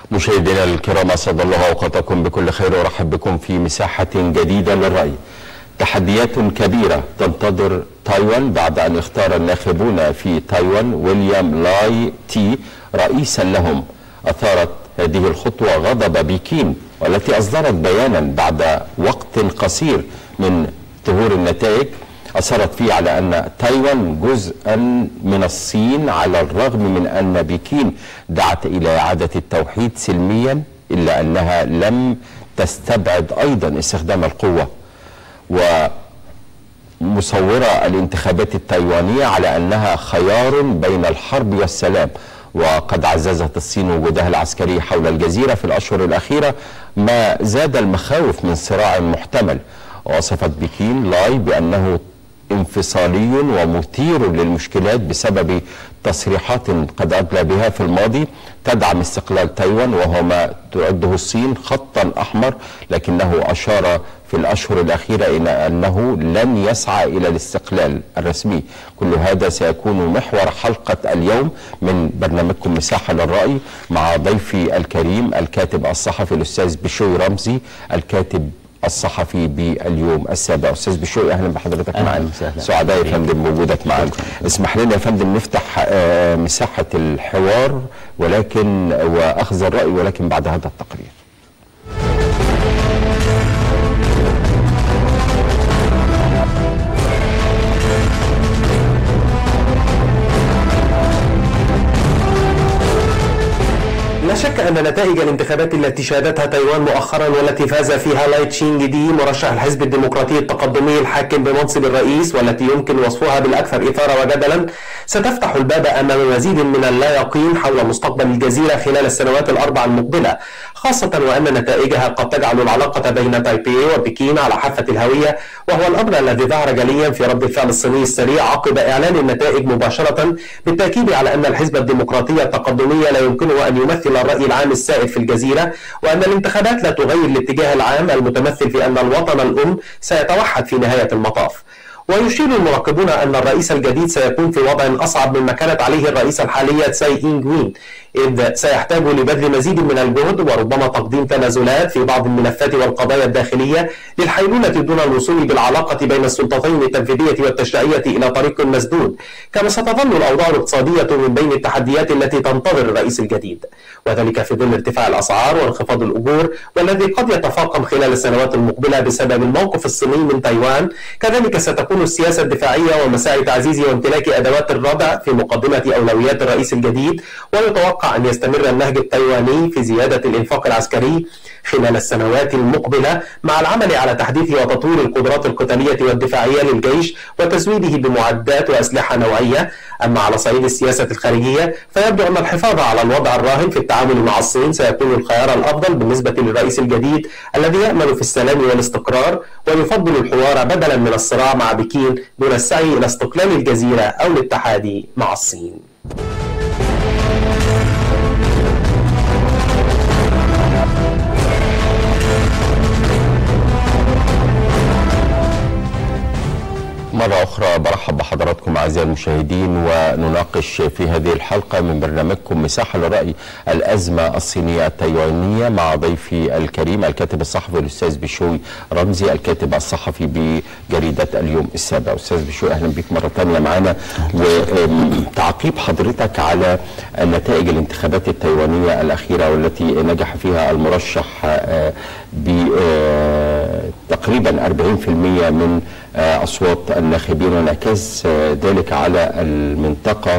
مشاهدينا الكرام، أسعد الله أوقاتكم بكل خير وأرحب بكم في مساحة جديدة للرأي. تحديات كبيرة تنتظر تايوان بعد أن اختار الناخبون في تايوان ويليام لاي تي رئيسا لهم. أثارت هذه الخطوة غضب بكين، والتي أصدرت بيانا بعد وقت قصير من ظهور النتائج أصرت فيه على أن تايوان جزءا من الصين، على الرغم من أن بكين دعت إلى إعادة التوحيد سلميا، إلا أنها لم تستبعد أيضا استخدام القوة، ومصورة الانتخابات التايوانية على أنها خيار بين الحرب والسلام. وقد عززت الصين وجودها العسكري حول الجزيرة في الأشهر الأخيرة، ما زاد المخاوف من صراع محتمل. ووصفت بكين لاي بأنه انفصالي ومثير للمشكلات بسبب تصريحات قد أدلى بها في الماضي تدعم استقلال تايوان، وهو ما تعده الصين خطا أحمر، لكنه أشار في الأشهر الأخيرة إلى أنه لن يسعى إلى الاستقلال الرسمي. كل هذا سيكون محور حلقة اليوم من برنامجكم مساحة للرأي، مع ضيفي الكريم الكاتب الصحفي الأستاذ بشوي رمزي، الكاتب الصحفي باليوم السابع. أستاذ بشوي، أهلا بحضرتك معنا. سعداء يا فندم بوجودك معنا. اسمح لنا يا فندم نفتح مساحة الحوار وأخذ الرأي، ولكن بعد هذا التقرير. لا شك أن نتائج الانتخابات التي شهدتها تايوان مؤخرا، والتي فاز فيها لاي تشينغ دي مرشح الحزب الديمقراطي التقدمي الحاكم بمنصب الرئيس، والتي يمكن وصفها بالأكثر إثارة وجدلا، ستفتح الباب أمام مزيد من اللا يقين حول مستقبل الجزيرة خلال السنوات الأربع المقبلة، خاصة وأن نتائجها قد تجعل العلاقة بين تايبي وبكين على حافة الهوية، وهو الأمر الذي ظهر جليا في رد الفعل الصيني السريع عقب إعلان النتائج مباشرة، بالتأكيد على أن الحزب الديمقراطي التقدمي لا يمكنه أن يمثل الرأي العام السائد في الجزيرة، وأن الانتخابات لا تغير الاتجاه العام المتمثل في أن الوطن الأم سيتوحد في نهاية المطاف. ويشير المراقبون أن الرئيس الجديد سيكون في وضع أصعب مما كانت عليه الرئيسة الحالية تساي إنغ وين، إذ سيحتاج لبذل مزيد من الجهد وربما تقديم تنازلات في بعض الملفات والقضايا الداخلية للحيلولة دون الوصول بالعلاقة بين السلطتين التنفيذية والتشريعية إلى طريق مسدود، كما ستظل الأوضاع الاقتصادية من بين التحديات التي تنتظر الرئيس الجديد، وذلك في ظل ارتفاع الأسعار وانخفاض الأجور، والذي قد يتفاقم خلال السنوات المقبلة بسبب الموقف الصيني من تايوان. كذلك ستكون السياسة الدفاعية ومساعي تعزيز وامتلاك أدوات الردع في مقدمة أولويات الرئيس الجديد، ويتوقع أن يستمر النهج التايواني في زيادة الإنفاق العسكري خلال السنوات المقبلة، مع العمل على تحديث وتطوير القدرات القتالية والدفاعية للجيش وتزويده بمعدات وأسلحة نوعية. أما على صعيد السياسة الخارجية، فيبدو أن الحفاظ على الوضع الراهن في التعامل مع الصين سيكون الخيار الأفضل بالنسبة للرئيس الجديد، الذي يأمل في السلام والاستقرار ويفضل الحوار بدلا من الصراع مع بكين، دون السعي إلى استقلال الجزيرة أو الاتحاد مع الصين. مرة أخرى برحب بحضراتكم أعزائي المشاهدين، ونناقش في هذه الحلقة من برنامجكم مساحة للرأي الأزمة الصينية التايوانية، مع ضيفي الكريم الكاتب الصحفي الأستاذ بشوي رمزي، الكاتب الصحفي بجريدة اليوم السابع. أستاذ بشوي، أهلا بك مرة ثانية معنا، وتعقيب حضرتك على نتائج الانتخابات التايوانية الأخيرة، والتي نجح فيها المرشح بتقريبا 40% من أصوات الناخبين، وانعكاس ذلك على المنطقة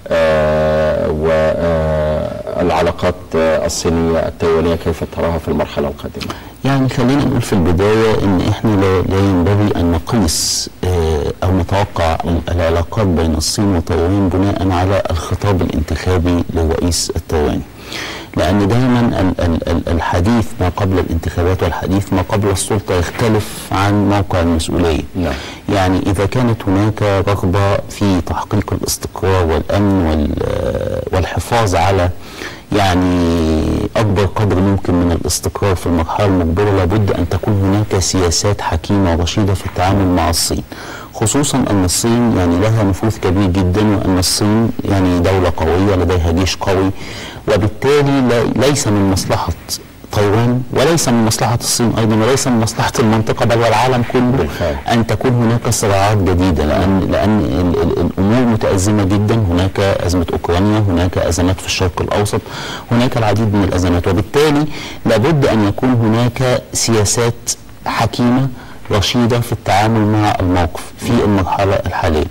والعلاقات الصينية التايوانية، كيف تراها في المرحلة القادمة؟ يعني خلينا نقول في البداية ان احنا لا ينبغي ان نقيس او نتوقع العلاقات بين الصين وتايوان بناء على الخطاب الانتخابي للرئيس التايواني، لأن دائما الحديث ما قبل الانتخابات والحديث ما قبل السلطة يختلف عن موقع المسؤولية. نعم. يعني إذا كانت هناك رغبة في تحقيق الاستقرار والأمن والحفاظ على يعني أكبر قدر ممكن من الاستقرار في المرحلة المقبلة، لابد أن تكون هناك سياسات حكيمة ورشيدة في التعامل مع الصين، خصوصا أن الصين يعني لها نفوذ كبير جدا، وأن الصين يعني دولة قوية لديها جيش قوي، وبالتالي ليس من مصلحة تايوان وليس من مصلحة الصين أيضا وليس من مصلحة المنطقة بل والعالم كله أن تكون هناك صراعات جديدة، لأن الأمور متأزمة جدا. هناك أزمة أوكرانيا، هناك أزمات في الشرق الأوسط، هناك العديد من الأزمات، وبالتالي لابد أن يكون هناك سياسات حكيمة رشيدة في التعامل مع الموقف في المرحلة الحالية.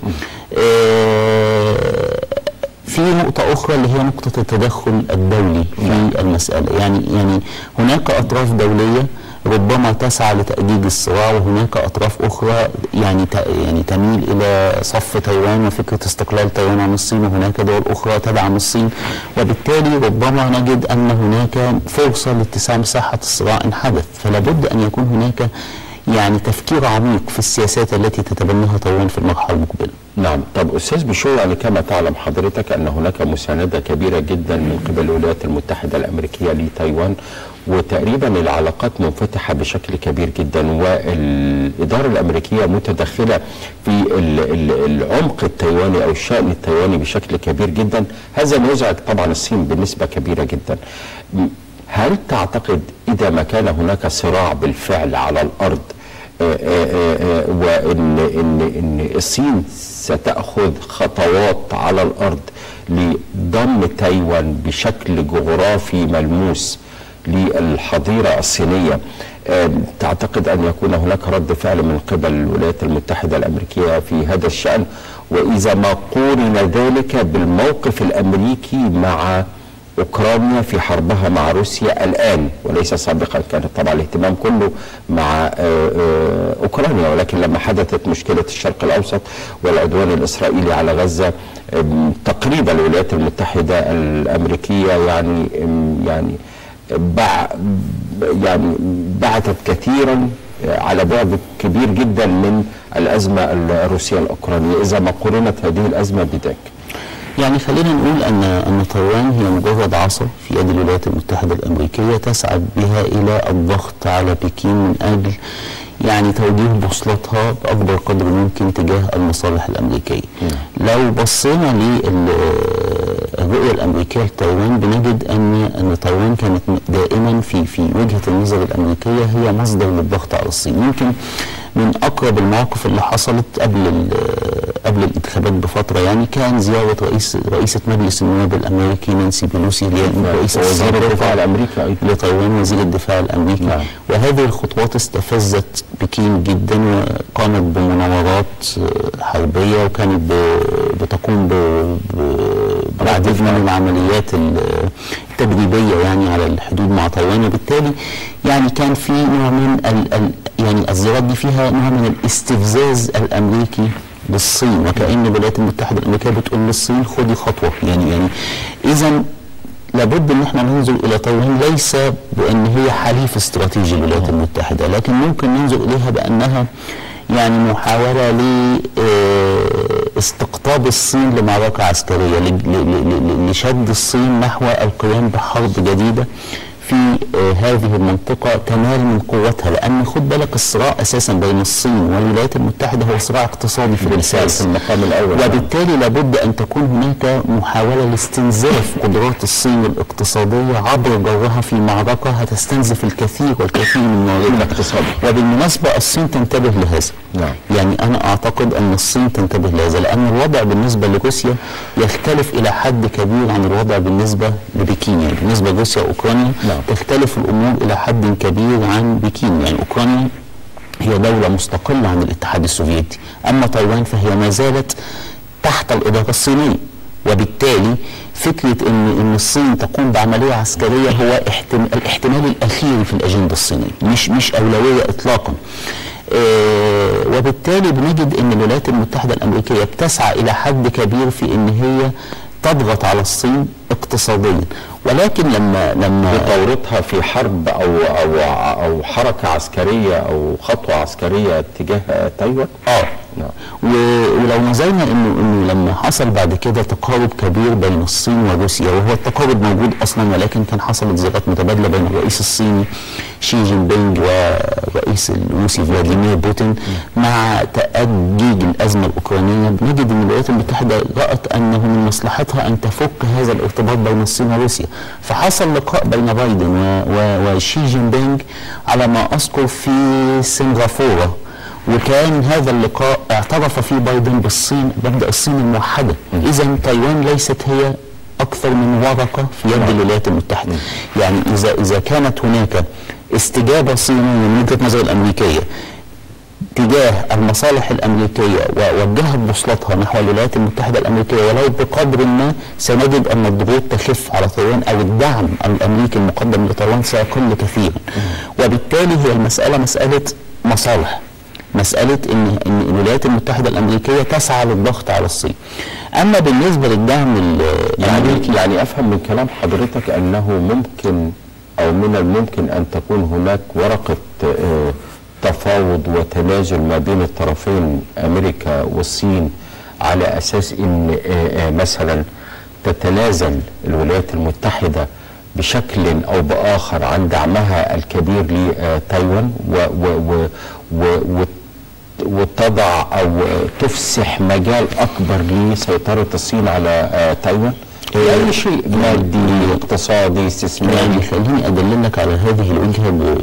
في نقطة أخرى اللي هي نقطة التدخل الدولي في المسألة. يعني هناك أطراف دولية ربما تسعى لتأجيج الصراع، وهناك أطراف أخرى يعني تميل إلى صف تايوان وفكرة استقلال تايوان عن الصين، وهناك دول أخرى تدعم الصين، وبالتالي ربما نجد أن هناك فرصة لاتساع مساحة الصراع إن حدث. فلا بد أن يكون هناك يعني تفكير عميق في السياسات التي تتبناها تايوان في المرحلة المقبلة. نعم. طب أستاذ بشو، يعني كما تعلم حضرتك أن هناك مساندة كبيرة جدا من قبل الولايات المتحدة الأمريكية لتايوان، وتقريبا العلاقات منفتحة بشكل كبير جدا، والإدارة الأمريكية متدخلة في العمق التايواني أو الشأن التايواني بشكل كبير جدا. هذا مزعج طبعا الصين بنسبة كبيرة جدا. هل تعتقد إذا ما كان هناك صراع بالفعل على الأرض وإن الصين ستأخذ خطوات على الأرض لضم تايوان بشكل جغرافي ملموس للحظيرة الصينية، تعتقد أن يكون هناك رد فعل من قبل الولايات المتحدة الأمريكية في هذا الشأن؟ وإذا ما قورن ذلك بالموقف الأمريكي مع أوكرانيا في حربها مع روسيا الآن وليس سابقا، كان طبعا الاهتمام كله مع أوكرانيا، ولكن لما حدثت مشكلة الشرق الأوسط والعدوان الإسرائيلي على غزة تقريبا الولايات المتحدة الأمريكية يعني بعثت كثيرا على بعد كبير جدا من الأزمة الروسية الأوكرانية. إذا ما قرنت هذه الأزمة بذاك، يعني خلينا نقول أن تايوان هي مجرد عصا في يد الولايات المتحدة الأمريكية تسعى بها إلى الضغط على بكين من أجل يعني توجيه بوصلتها بأكبر قدر ممكن تجاه المصالح الأمريكية. لو بصينا للرؤية الأمريكية لتايوان بنجد أن تايوان كانت دائما في وجهة النظر الأمريكية هي مصدر للضغط على الصين. يمكن من أقرب المواقف اللي حصلت قبل الانتخابات بفترة يعني كان زيارة رئيسة مجلس النواب الأمريكي نانسي بيلوسي اللي هي رئيسة وزير الدفاع الأمريكي لتايوان، وزير الدفاع الأمريكي. وهذه الخطوات استفزت بكين جدا، وقامت بمناورات حربية، وكانت بتقوم بالعديد من العمليات التدريبية يعني على الحدود مع تايوان. وبالتالي يعني كان في نوع من يعني الزيارات دي فيها نوع من الاستفزاز الأمريكي بالصين، وكأن الولايات المتحدة الأمريكية بتقول للصين خدي خطوة. يعني إذا لابد ان احنا ننظر الى تايوان ليس بان هي حليف استراتيجي للولايات المتحدة، لكن ممكن ننظر اليها بانها يعني محاولة لاستقطاب الصين لمعركة عسكرية، لشد الصين نحو القيام بحرب جديدة في هذه المنطقة تنال من قوتها. لأن خد بالك الصراع أساسا بين الصين والولايات المتحدة هو صراع اقتصادي في الأساس في المقام الأول، وبالتالي لابد أن تكون هناك محاولة لاستنزاف قدرات الصين الاقتصادية عبر جرها في معركة هتستنزف الكثير والكثير من موارد الاقتصاد. وبالمناسبة الصين تنتبه لهذا. يعني أنا أعتقد أن الصين تنتبه لهذا، لأن الوضع بالنسبة لروسيا يختلف إلى حد كبير عن الوضع بالنسبة لبكين. يعني بالنسبة لروسيا وأوكرانيا تختلف الأمور إلى حد كبير عن بكين. يعني أوكرانيا هي دولة مستقلة عن الاتحاد السوفيتي، أما تايوان فهي ما زالت تحت الإدارة الصينية، وبالتالي فكرة إن الصين تقوم بعملية عسكرية هو الاحتمال الأخير في الأجندة الصينية، مش أولوية إطلاقا. وبالتالي بنجد إن الولايات المتحدة الأمريكية بتسعى إلى حد كبير في إن هي تضغط على الصين اقتصاديا، ولكن لما بثورتها في حرب او حركه عسكريه او خطوه عسكريه تجاه تايوان ولو نظرنا انه لما حصل بعد كده تقارب كبير بين الصين وروسيا، وهو التقارب موجود اصلا، ولكن كان حصلت زيارات متبادله بين الرئيس الصيني شي جين بينج والرئيس الروسي فلاديمير بوتين مع تأجيج الازمه الاوكرانيه، نجد ان الولايات المتحده رأت انه من مصلحتها ان تفك هذا الارتباط بين الصين وروسيا، فحصل لقاء بين بايدن وشي جين بينج على ما اذكر في سنغافوره، وكان هذا اللقاء اعترف فيه بايدن بالصين، مبدأ الصين الموحدة. إذا تايوان ليست هي أكثر من ورقة في يد الولايات المتحدة. يعني إذا كانت هناك استجابة صينية من وجهة نظر الأمريكية تجاه المصالح الأمريكية ووجهت بوصلتها نحو الولايات المتحدة الأمريكية ولو بقدر ما، سنجد أن الضغوط تخف على تايوان، أو الدعم الأمريكي المقدم لتايوان سيقل كثيرا. وبالتالي هي المسألة مسألة مصالح، مسألة إن الولايات المتحدة الأمريكية تسعى للضغط على الصين. أما بالنسبة للدعم الأمريكي، يعني أفهم من كلام حضرتك أنه ممكن أو من الممكن أن تكون هناك ورقة تفاوض وتنازل ما بين الطرفين أمريكا والصين، على أساس إن مثلا تتنازل الولايات المتحدة بشكل أو بآخر عن دعمها الكبير لتايوان وتضع أو تفسح مجال أكبر لسيطرة الصين على تايوان، أي شيء مادي اقتصادي استثماري. يعني خليني أدللك على هذه الوجهة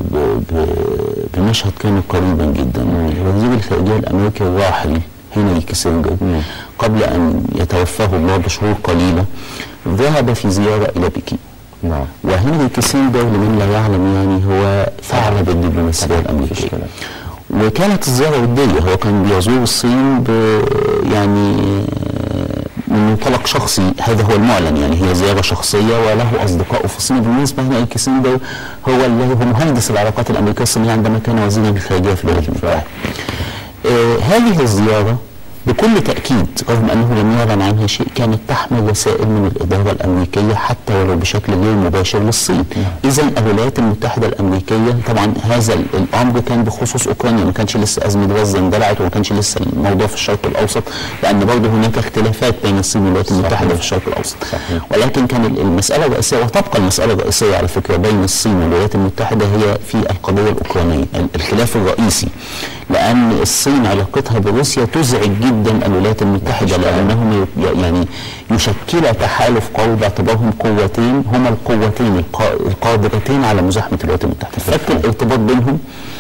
بمشهد كان قريبا جدا. وزير الخارجية الأمريكي الراحل هنري كيسنجر قبل أن يتوفاه الله بشهور قليلة ذهب في زيارة إلى بكين. وهنري كيسنجر لمن لا يعلم يعني هو ثعلب الدبلوماسية الأمريكية، وكانت الزيارة ودية. هو كان بيزور الصين يعني من منطلق شخصي، هذا هو المعلن، يعني هي زيارة شخصية وله أصدقائه في الصين. بالنسبة هنا كيسنجر هو مهندس العلاقات الأمريكية الصينية عندما كان وزيرا للخارجية في الولايات المتحدة. هذه الزيارة بكل تأكيد رغم أنه لم يعلن عنها شيء كانت تحمل رسائل من الإدارة الأمريكية حتى ولو بشكل غير مباشر للصين. إذا الولايات المتحدة الأمريكية، طبعا هذا الأمر كان بخصوص أوكرانيا، ما كانش لسه أزمة غزة اندلعت، وما كانش لسه الموضوع في الشرق الأوسط، لأن برضه هناك اختلافات بين الصين والولايات المتحدة في الشرق الأوسط. ولكن كان المسألة الرئيسية، وتبقى المسألة الرئيسية على فكرة بين الصين والولايات المتحدة، هي في القضية الأوكرانية، الخلاف الرئيسي، لأن الصين علاقتها بروسيا تزعج جدا الولايات المتحدة، لأنهم يعني يشكل تحالف قوي باعتبارهم قوتين هما القوتين القادرتين على مزاحمة الولايات المتحدة. فك الارتباط بينهم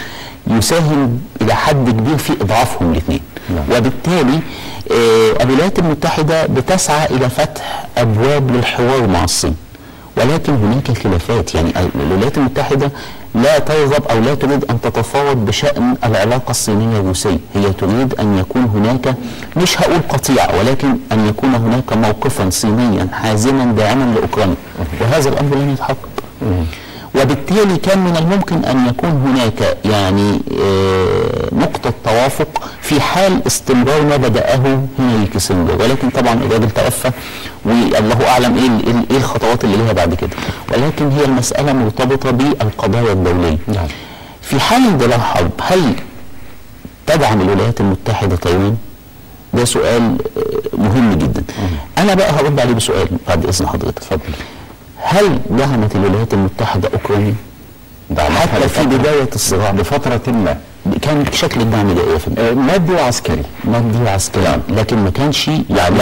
يساهم إلى حد كبير في إضعافهم الاثنين. وبالتالي الولايات المتحدة بتسعى إلى فتح أبواب للحوار مع الصين، ولكن هناك خلافات. يعني الولايات المتحدة لا ترغب أو لا تريد أن تتفاوض بشأن العلاقة الصينية الروسية، هي تريد أن يكون هناك، مش هقول قطيعة، ولكن أن يكون هناك موقفا صينيا حازما داعما لأوكرانيا، وهذا الأمر لن يتحقق. وبالتالي كان من الممكن أن يكون هناك يعني نقطة توافق في حال استمرار ما بدأه هنري كيسنجر، ولكن طبعا الراجل توفى والله أعلم إيه الخطوات اللي لها بعد كده. ولكن هي المسألة مرتبطة بالقضايا الدولية. في حال اندلاع حرب، هل تدعم الولايات المتحدة تايوان؟ ده سؤال مهم جدا. أنا بقى هرد عليه بسؤال بعد إذن حضرتك. اتفضل. هل دعمت الولايات المتحدة أوكرانيا؟ حتى في بداية الصراع بفترة ما كان شكل الدعم ده ايه؟ مادي وعسكري. مادي وعسكري، لكن ما كانش يعني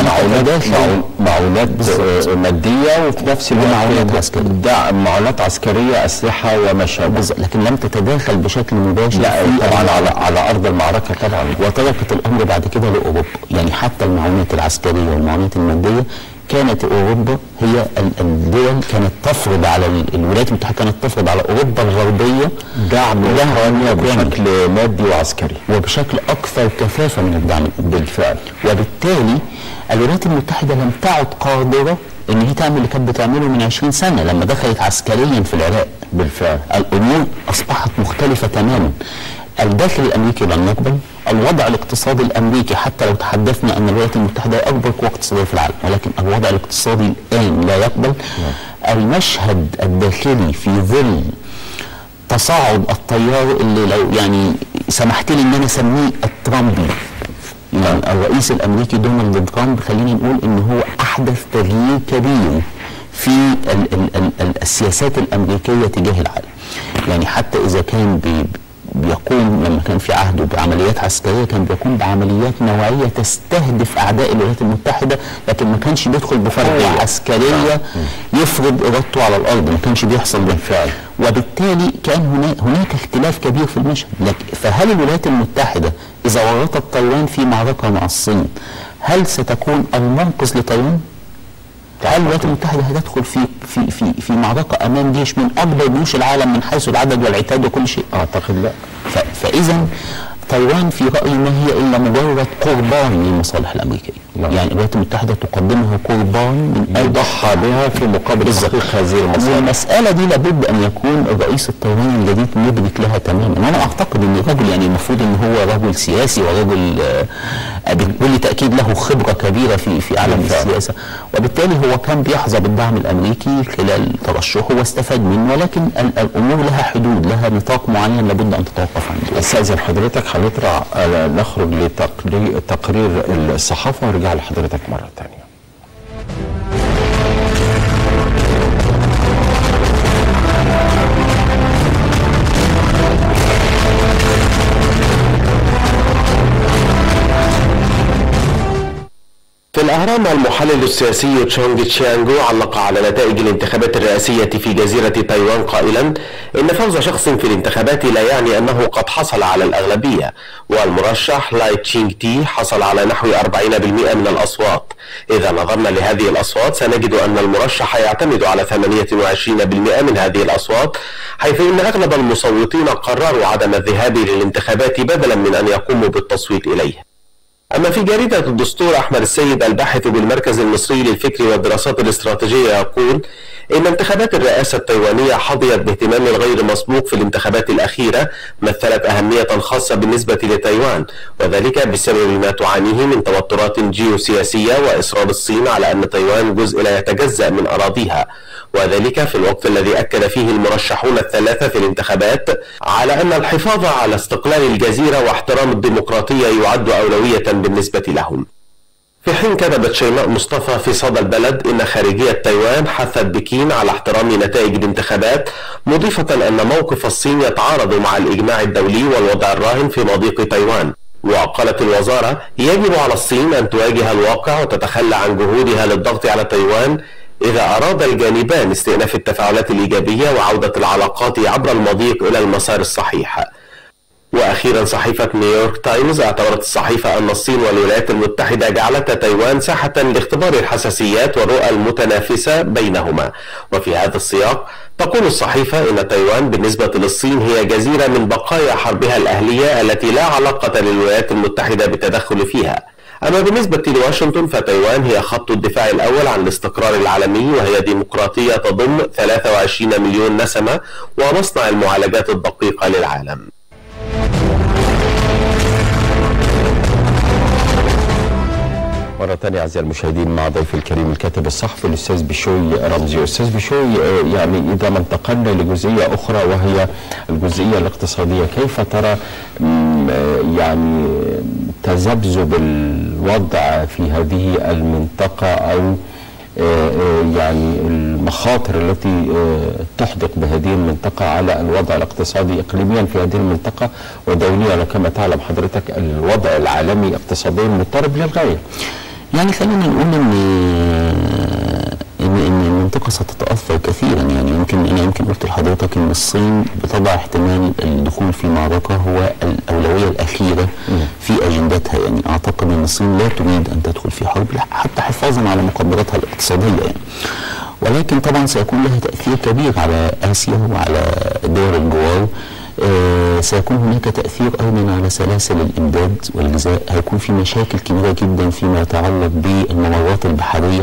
معونات مادية وفي نفس الوقت معونات عسكرية، معونات عسكرية، أسلحة وما شابه، لكن لم تتداخل بشكل مباشر. لا طبعا على أرض المعركة طبعا، وتركت الأمر بعد كده لأوروبا. يعني حتى المعونات العسكرية والمعونات المادية كانت أوروبا هي الدول كانت تفرض على الولايات المتحدة، كانت تفرض على أوروبا الغربية دعم أوكرانيا بشكل مادي وعسكري وبشكل أكثر كثافة من الدعم بالفعل. وبالتالي الولايات المتحدة لم تعد قادرة إن هي تعمل اللي كانت بتعمله من 20 سنة لما دخلت عسكريا في العراق. بالفعل الأمور أصبحت مختلفة تماما. الداخل الأمريكي لن يقبل، الوضع الاقتصادي الأمريكي حتى لو تحدثنا أن الولايات المتحدة أكبر قوة اقتصادية في العالم، ولكن الوضع الاقتصادي الآن لا يقبل. المشهد الداخلي في ظل تصاعد التيار اللي لو يعني سمحت لي ان انا اسميه الترامبي، يعني الرئيس الامريكي دونالد ترامب خلينا نقول ان هو احدث تغيير كبير في السياسات الامريكيه تجاه العالم. يعني حتى اذا كان بيقوم لما كان في عهده بعمليات عسكريه، كان بيقوم بعمليات نوعيه تستهدف اعداء الولايات المتحده، لكن ما كانش بيدخل بقوه عسكريه يفرض ارادته على الارض، ما كانش بيحصل بالفعل. وبالتالي كان هناك اختلاف كبير في المشهد. فهل الولايات المتحده اذا ورطت تايوان في معركه مع الصين هل ستكون المنقذ لتايوان؟ هل الولايات المتحده هتدخل في معركه امام جيش من اكبر جيوش العالم من حيث العدد والعتاد وكل شيء؟ اعتقد لا. فاذا تايوان في رايي ما هي الا مجرد قربان للمصالح الامريكيه. يعني الولايات المتحده تقدمها قربان من يضحى بها في مقابل تحقيق هذه المصالح. والمساله دي لابد ان يكون الرئيس التايواني الجديد مدرك لها تماما. وانا اعتقد ان الرجل يعني المفروض ان هو رجل سياسي ورجل بكل تاكيد له خبره كبيره في عالم السياسه، وبالتالي هو كان بيحظى بالدعم الامريكي خلال ترشحه واستفاد منه، ولكن الامور لها حدود، لها نطاق معين لابد ان تتوقف عنده. استاذن حضرتك هنطلع نخرج لتقرير الصحافه ونرجع لحضرتك مره ثانيه. في الأهرام المحلل السياسي تشونغ تشيانغو علق على نتائج الانتخابات الرئاسية في جزيرة تايوان قائلا إن فوز شخص في الانتخابات لا يعني أنه قد حصل على الأغلبية، والمرشح لاي تشينغ تي حصل على نحو 40% من الأصوات. إذا نظرنا لهذه الأصوات سنجد أن المرشح يعتمد على 28% من هذه الأصوات، حيث إن أغلب المصوتين قرروا عدم الذهاب للانتخابات بدلا من أن يقوموا بالتصويت إليه. أما في جريدة الدستور، أحمد السيد الباحث بالمركز المصري للفكر والدراسات الاستراتيجية يقول إن انتخابات الرئاسة التايوانية حظيت باهتمام غير مسبوق في الانتخابات الأخيرة، مثلت أهمية خاصة بالنسبة لتايوان، وذلك بسبب ما تعانيه من توترات جيوسياسية وإصرار الصين على أن تايوان جزء لا يتجزأ من أراضيها، وذلك في الوقت الذي أكد فيه المرشحون الثلاثة في الانتخابات على أن الحفاظ على استقلال الجزيرة واحترام الديمقراطية يعد أولوية بالنسبة لهم. في حين كتبت شيماء مصطفى في صدى البلد إن خارجية تايوان حثت بكين على احترام نتائج الانتخابات، مضيفة أن موقف الصين يتعارض مع الإجماع الدولي والوضع الراهن في مضيق تايوان. وقالت الوزارة يجب على الصين أن تواجه الواقع وتتخلى عن جهودها للضغط على تايوان إذا أراد الجانبان استئناف التفاعلات الإيجابية وعودة العلاقات عبر المضيق إلى المسار الصحيح. وأخيرا صحيفة نيويورك تايمز اعتبرت الصحيفة أن الصين والولايات المتحدة جعلتا تايوان ساحة لاختبار الحساسيات والرؤى المتنافسة بينهما. وفي هذا السياق تقول الصحيفة إن تايوان بالنسبة للصين هي جزيرة من بقايا حربها الأهلية التي لا علاقة للولايات المتحدة بالتدخل فيها. أما بالنسبة لواشنطن فتايوان هي خط الدفاع الأول عن الاستقرار العالمي، وهي ديمقراطية تضم 23 مليون نسمة ومصنع المعالجات الدقيقة للعالم. مرة ثانية أعزائي المشاهدين مع ضيف الكريم الكاتب الصحفي الأستاذ بشوي رمزي. أستاذ بشوي، يعني إذا ما انتقلنا لجزئية أخرى وهي الجزئية الاقتصادية، كيف ترى يعني تذبذب الوضع في هذه المنطقة أو يعني المخاطر التي تحدق بهذه المنطقة على الوضع الاقتصادي إقليميا في هذه المنطقة ودوليا؟ كما تعلم حضرتك الوضع العالمي اقتصاديا مضطرب للغاية. يعني خلينا نقول ان المنطقه ستتاثر كثيرا. يعني يمكن قلت لحضرتك ان الصين بتضع احتمال الدخول في معركه هو الاولويه الاخيره في اجندتها. يعني اعتقد ان الصين لا تريد ان تدخل في حرب حتى حفاظا على مقدراتها الاقتصاديه يعني. ولكن طبعا سيكون لها تاثير كبير على اسيا وعلى دول الجوار. سيكون هناك تأثير أيضا على سلاسل الإمداد والغذاء. هيكون في مشاكل كبيرة جدا فيما يتعلق بالممرات البحرية،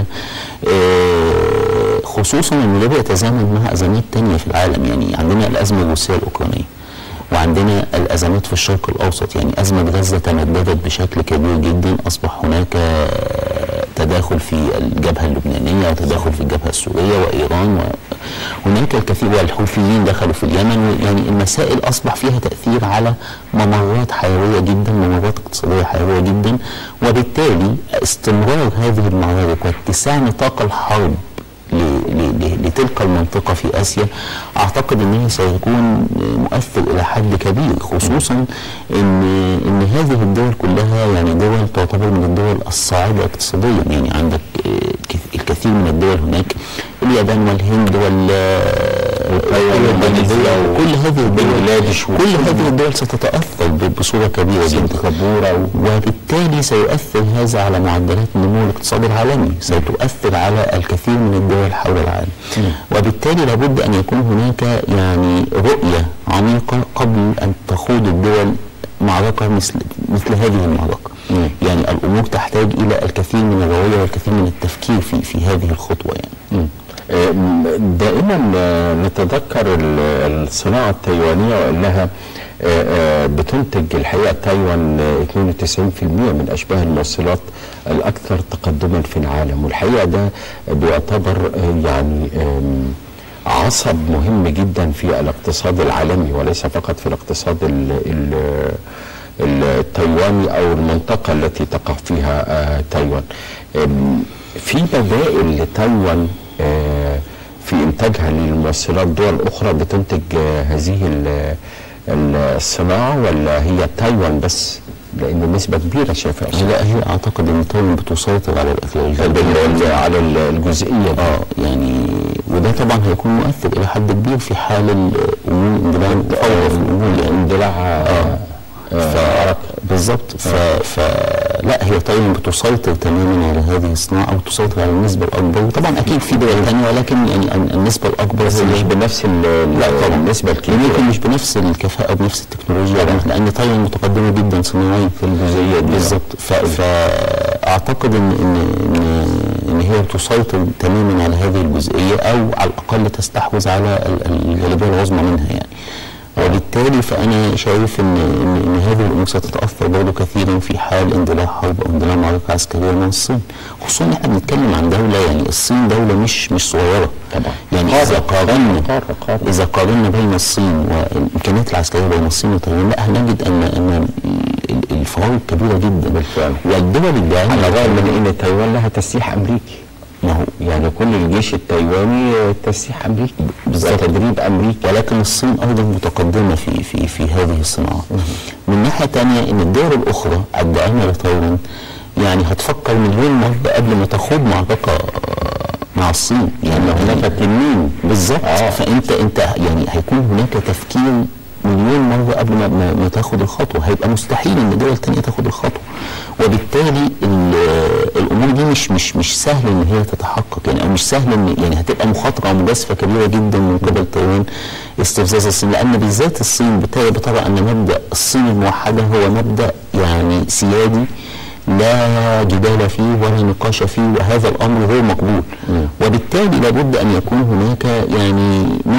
خصوصا أنه ده بيتزامن مع أزمات تانية في العالم. يعني عندنا الأزمة الروسية الأوكرانية، وعندنا الأزمات في الشرق الأوسط. يعني أزمة غزة تمددت بشكل كبير جدا، أصبح هناك تداخل في الجبهة اللبنانية وتداخل في الجبهة السورية وإيران هناك الكثير، والحوثيين دخلوا في اليمن، يعني المسائل أصبح فيها تأثير على ممرات حيوية جدا، ممرات اقتصادية حيوية جدا، وبالتالي استمرار هذه المعارك واتساع نطاق الحرب لتلك المنطقة في آسيا أعتقد أنه سيكون مؤثر إلى حد كبير، خصوصا أن هذه الدول كلها يعني دول تعتبر من الدول الصاعدة اقتصاديا. يعني عندك الكثير من الدول هناك، اليابان والهند كل هذه الدول ستتأثر بصورة كبيرة جدا، وبالتالي سيؤثر هذا على معدلات النمو الاقتصادي العالمي، ستؤثر على الكثير من الدول حول العالم. وبالتالي لابد أن يكون هناك يعني رؤية عميقة قبل أن تخوض الدول معركة مثل هذه المعركة. يعني الأمور تحتاج إلى الكثير من الرؤية والكثير من التفكير في هذه الخطوة. يعني دائما نتذكر الصناعة التايوانية وأنها بتنتج الحقيقة تايوان 92% من أشباه الموصلات الأكثر تقدما في العالم، والحقيقة ده بيعتبر يعني عصب مهم جدا في الاقتصاد العالمي، وليس فقط في الاقتصاد التايواني أو المنطقة التي تقع فيها تايوان. في بدائل لتايوان في إنتاجها للموصلات دول أخرى بتنتج هذه الصناعة، ولا هي تايوان بس؟ لأن نسبة كبيرة شايفها. لا، هي أعتقد أن تايوان بتسيطر على على الجزئية دي. يعني وده طبعا هيكون مؤثر إلى حد كبير في حال الأمور اندلاع فوضى في الأمور، يعني اندلاع بالظبط. فلا، هي تايوان بتسيطر تماما على هذه الصناعه او تسيطر على النسبه الاكبر، وطبعا اكيد في دول ثانيه، ولكن يعني النسبه الاكبر بس مش بنفس لا طبعا النسبه الكبيره، يمكن مش بنفس الكفاءه وبنفس التكنولوجيا، لان تايوان متقدمه جدا صناعيا في الجزئيه دي. بالظبط. فاعتقد ان هي تسيطر تماما على هذه الجزئيه، او على الاقل تستحوذ على الغالبيه العظمى منها يعني. وبالتالي فأنا شايف إن هذه الأمور ستتأثر برضه كثيرا في حال اندلاع حرب أو اندلاع معركة عسكرية مع الصين، خصوصا إن إحنا بنتكلم عن دولة، يعني الصين دولة مش صغيرة طبعا. يعني إذا قارنا بين الصين والإمكانيات العسكرية بين الصين وتايوان، لا هنجد أن الفوارق كبيرة جدا بالفعل. والدول الداعمة على الرغم من إن تايوان لها تسليح أمريكي، ما هو يعني كل الجيش التايواني تسليح امريكي وتدريب امريكي، ولكن الصين ايضا متقدمه في هذه الصناعه. من ناحيه ثانيه ان الدول الاخرى الداعمه لتايوان يعني هتفكر مليون مره قبل ما تخوض معركه مع الصين، يعني هناك تنين بالظبط. فانت يعني هيكون هناك تفكير مليون مره قبل ما تاخد الخطوه، هيبقى مستحيل ان دول ثانيه تاخد الخطوه، وبالتالي الامور دي مش سهل ان هي تتحقق، يعني او مش سهل ان يعني هتبقى مخاطره ومجازفه كبيره جدا من قبل تايوان استفزاز الصين، لان بالذات الصين بترى ان مبدا الصين الموحده هو مبدا يعني سيادي لا جدال فيه ولا نقاش فيه، وهذا الامر غير مقبول. وبالتالي لابد ان يكون هناك يعني نوع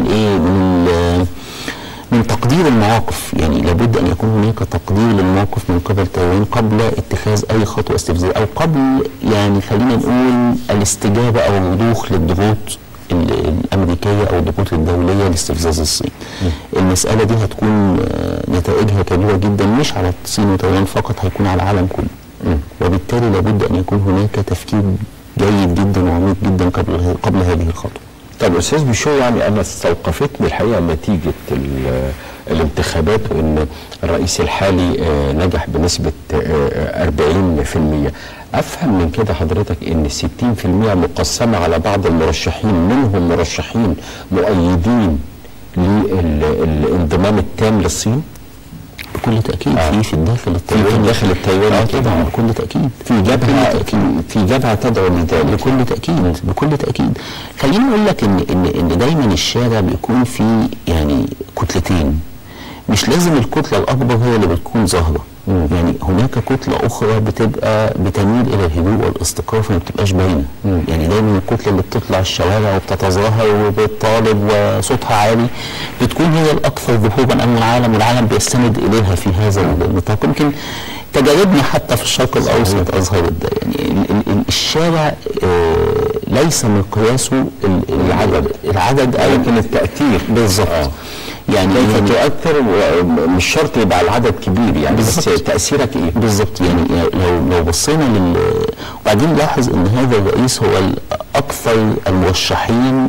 من تقدير المواقف، يعني لابد ان يكون هناك تقدير للموقف من قبل تايوان قبل اتخاذ اي خطوه استفزازيه، او قبل يعني خلينا نقول الاستجابه او الرضوخ للضغوط الامريكيه او الضغوط الدوليه لاستفزاز الصين. المساله دي هتكون نتائجها كبيره جدا، مش على الصين وتايوان فقط، هيكون على العالم كله. وبالتالي لابد ان يكون هناك تفكير جيد جدا وعميق جدا قبل هذه الخطوه. طب استاذ بيشو، يعني انا استوقفتني الحقيقه نتيجه الانتخابات وان الرئيس الحالي نجح بنسبه 40%. افهم من كده حضرتك ان 60% مقسمه على بعض المرشحين، منهم مرشحين مؤيدين للانضمام التام للصين؟ بكل تأكيد. في الداخل التايواني، في الداخل التايواني طبعا بكل تأكيد. في جبهة تدعو لذلك بكل تأكيد. خليني أقول لك إن دايما الشارع بيكون فيه يعني كتلتين، مش لازم الكتلة الأكبر هي اللي بتكون ظاهرة. يعني هناك كتلة أخرى بتميل إلى الهدوء والاستقرار، فما بتبقاش باينة. يعني دايما الكتلة اللي بتطلع الشوارع وبتتظاهر وبتطالب وصوتها عالي بتكون هي الأكثر ظهورا أمام العالم، والعالم بيستند إليها في هذا النطاق. يمكن تجاربنا حتى في الشرق الأوسط أظهرت ده. يعني الشارع ليس مقياسه العدد أو لكن التأثير بالظبط. يعني كيف تؤثر، ومش شرط يبقى العدد كبير يعني، بس تأثيرك ايه بالظبط. يعني لو بصينا وبعدين لاحظ ان هذا الرئيس هو الاكثر المرشحين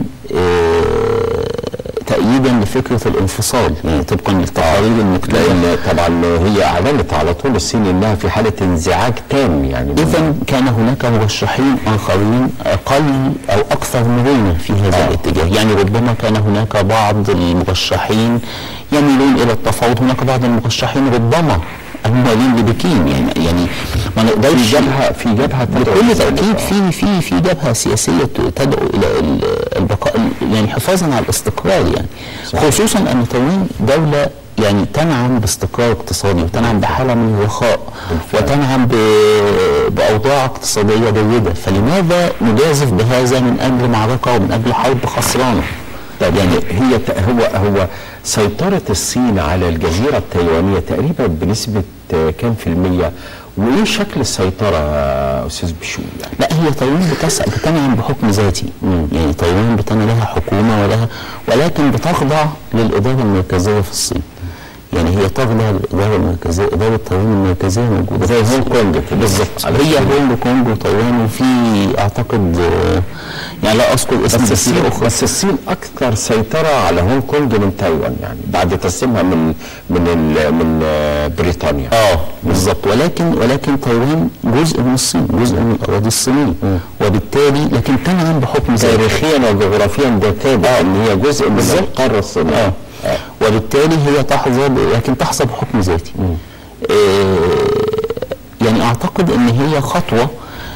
تأييدا لفكرة الانفصال، يعني طبقا للتقارير المكتوبة. لأن طبعا هي أعلنت على طول الصين أنها في حالة انزعاج تام يعني. إذا كان هناك مرشحين آخرين أقل أو أكثر مرونة في هذا الاتجاه، يعني ربما كان هناك بعض المرشحين يميلون إلى التفاوض، هناك بعض المرشحين ربما الموالين لبكين، يعني ما نقدرش في جبهة بكل تأكيد في جبهة سياسية تدعو إلى البقاء، يعني حفاظا على الاستقرار يعني. صحيح. خصوصا أن تايوان دولة يعني تنعم باستقرار اقتصادي، وتنعم بحالة من الرخاء، وتنعم بأوضاع اقتصادية جيدة، فلماذا نجازف بهذا من أجل معركة ومن أجل حرب خسرانة؟ يعني هو سيطرة الصين على الجزيرة التايوانية تقريبا بنسبة كام في المية؟ وإيه شكل السيطرة أستاذ بشوي؟ يعني لا، هي تايوان بتنعم بحكم ذاتي، يعني تايوان لها حكومة ولكن بتخضع للإدارة المركزية في الصين. يعني هي تخضع للإدارة المركزية، إدارة تايوان المركزية موجودة زي هونج كونج بالظبط. هي هونج كونج وتايوان، وفي أعتقد يعني لا أذكر اسم جزيرة أخرى. بس الصين أكثر سيطرة على هونج كونج من تايوان، يعني بعد تسليمها من بريطانيا. بالظبط. ولكن تايوان جزء من الصين، جزء من الأراضي الصينية، وبالتالي لكن تنعم بحكم تاريخيا وجغرافيا ده تابع ان هي جزء من القارة الصينية. وبالتالي هي لكن تحظى بحكم ذاتي. يعني اعتقد ان هي خطوة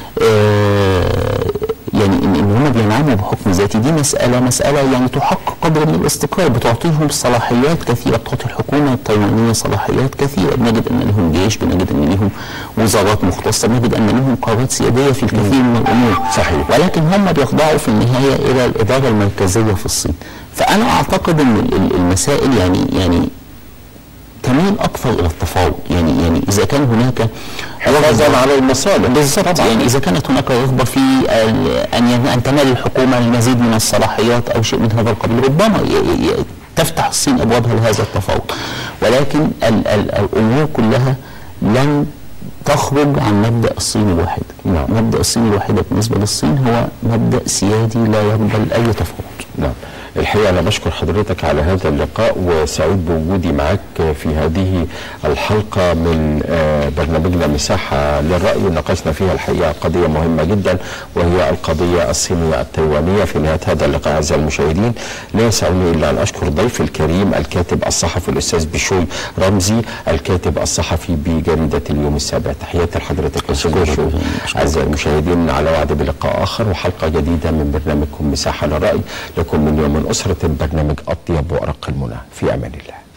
يعني ان هم بينعموا بحكم ذاتي، دي مسألة يعني تحقق قدر من الاستقرار، بتعطيهم صلاحيات كثيرة، بتعطي الحكومة التايوانية صلاحيات كثيرة، بنجد ان لهم جيش، بنجد ان لهم وزارات مختصة، بنجد ان لهم قرارات سيادية في الكثير من الامور. صحيح. ولكن هم بيخضعوا في النهاية الى الادارة المركزية في الصين. فانا اعتقد ان المسائل يعني تميل اكثر الى التفاوض، يعني اذا كان هناك حفاظا على المصالح بالضبط، يعني اذا كانت هناك رغبه في ان تنال الحكومه المزيد من الصلاحيات او شيء من هذا القبيل، ربما تفتح الصين ابوابها لهذا التفاوض. ولكن الامور كلها لن تخرج عن مبدا الصين الواحد. مبدا الصين الواحده بالنسبه للصين هو مبدا سيادي لا يقبل اي تفاوض. نعم. الحقيقة أنا بشكر حضرتك على هذا اللقاء، وسعيد بوجودي معك في هذه الحلقة من برنامجنا مساحة للرأي. ناقشنا فيها الحقيقة قضية مهمة جدا، وهي القضية الصينية التايوانية. في نهاية هذا اللقاء أعزائي المشاهدين لا يسعني إلا أن أشكر ضيفي الكريم الكاتب الصحفي الأستاذ بشوي رمزي، الكاتب الصحفي بجريدة اليوم السابع. تحياتي لحضرتك أستاذ بشوي. أعزائي المشاهدين، على وعد بلقاء آخر وحلقة جديدة من برنامجكم مساحة للرأي. لكم من يوم من أسرة البرنامج أطيب وأرق المنى، في أمان الله.